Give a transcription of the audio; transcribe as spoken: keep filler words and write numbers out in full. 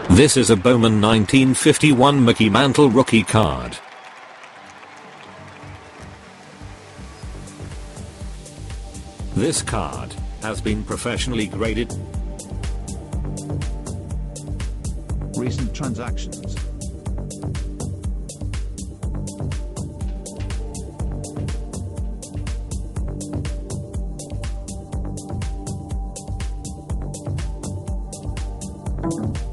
This is a Bowman nineteen fifty-one Mickey Mantle rookie card. This card has been professionally graded. Recent transactions. Thank you.